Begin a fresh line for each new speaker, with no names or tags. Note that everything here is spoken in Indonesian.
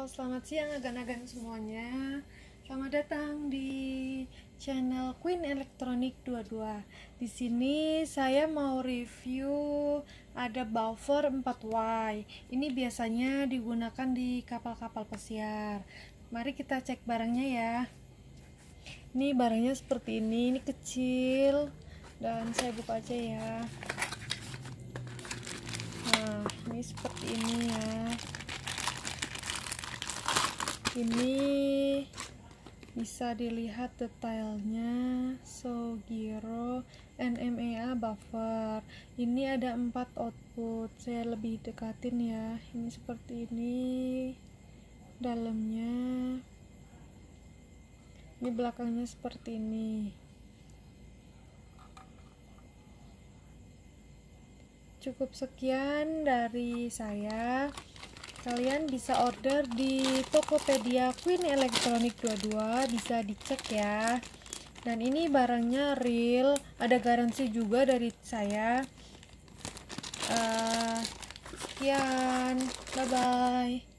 selamat siang agan-agan semuanya. Selamat datang di channel Queen Electronic 22. Di sini saya mau review ada buffer 4Y. Ini biasanya digunakan di kapal-kapal pesiar. Mari kita cek barangnya ya. Ini barangnya seperti ini kecil dan saya buka aja ya. Nah, ini seperti ini ya. Ini bisa dilihat detailnya. Sogiro NMEA buffer. Ini ada 4 output. Saya lebih dekatin ya. Ini seperti ini dalamnya. Ini belakangnya seperti ini. Cukup sekian dari saya. Kalian bisa order di Tokopedia Queen Electronic 22, bisa dicek ya. Dan ini barangnya real, ada garansi juga dari saya. Sekian, bye bye.